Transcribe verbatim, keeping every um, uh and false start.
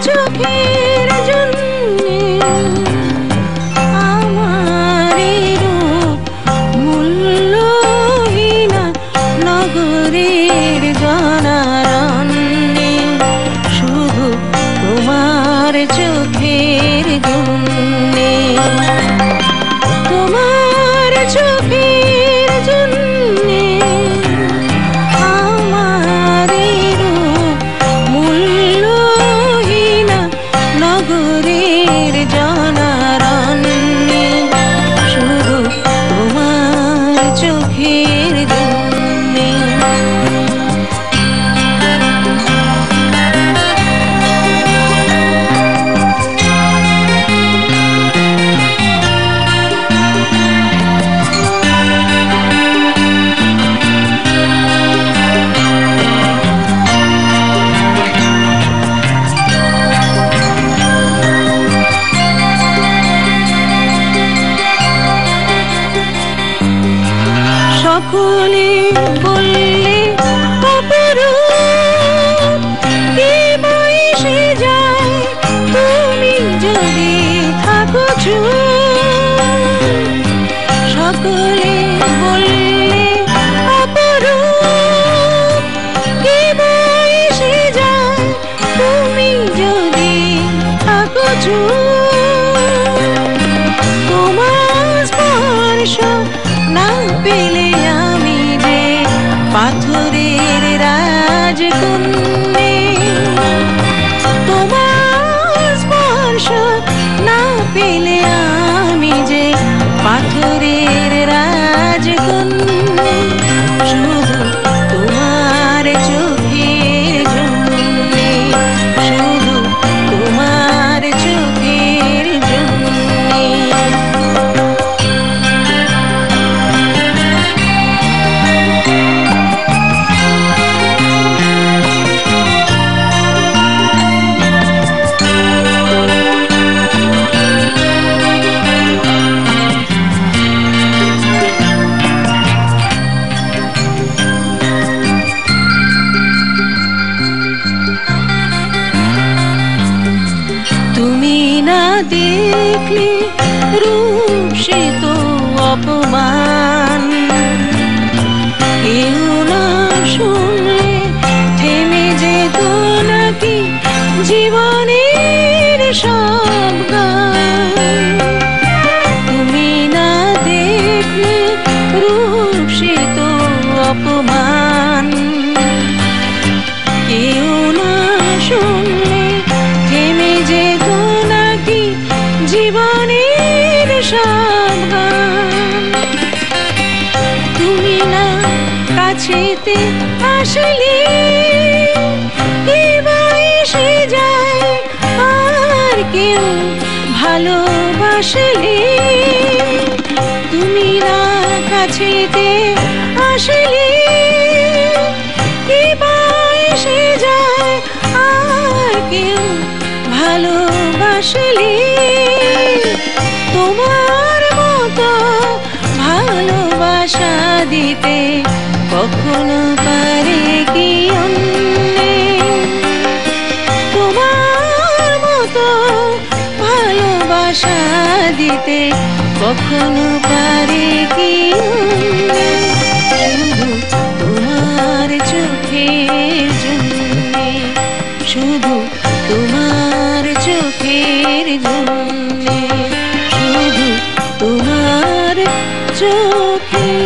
চোখের জন্যে আমার রূপ মূল্যহীনা নগরীর জনারণ্যে শুধু তোমার চোখের জন্যে তোমার চোখের জন্যে আমার রূপ মূল্যহীনা নগরীর জনারণ্যে শুধু তোমার চোখের জন্যে সকলে বললে অপরূপ কি বয়সে যায় তুমি যদি থাকো চুপ সকলে বললে অপরূপ কি বয়সে যায় তুমি যদি থাকো চুপ তোমার স্পর্শ না পেলে আমি যে পাথরের রাজকন্যে তোমার স্পর্শ না পেলে আমি যে পাথরের রাজকন্যে শুধু তোমার চোখের জন্যে শুধু তোমার চোখের জন্যে তুমি না দেখলে রূপ সে তো অপমান কেউ না শুনলে থেমে যেত নাকি জীবনের সব গান তুমি না দেখলে রূপ সে তো অপমান কেউ না শুনলে থেমে যেত নাকি জীবনের সব গান তুমি না কাছেতে আসলে কি বয়সে যায় আর কেউ ভালোবাসলে তুমি না কাছেতে আসলে কি বয়সে যায় আর কেউ ভালোবাসলে তোমার মতো ভালোবাসা দিতে কখনো পারে কি অন্যে তোমার মতো ভালোবাসা দিতে কখনো পারে কি অন্যে শুধু তোমার চোখের জন্যে শুধু তোমার চোখের জন্যে শুধু তোমার চোখের